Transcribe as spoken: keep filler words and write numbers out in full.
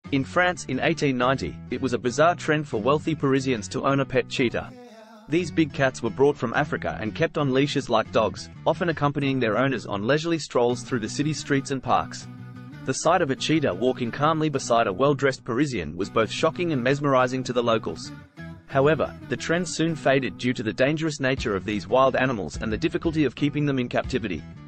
In France in eighteen ninety, it was a bizarre trend for wealthy Parisians to own a pet cheetah. These big cats were brought from Africa and kept on leashes like dogs, often accompanying their owners on leisurely strolls through the city streets and parks. The sight of a cheetah walking calmly beside a well-dressed Parisian was both shocking and mesmerizing to the locals. However, the trend soon faded due to the dangerous nature of these wild animals and the difficulty of keeping them in captivity.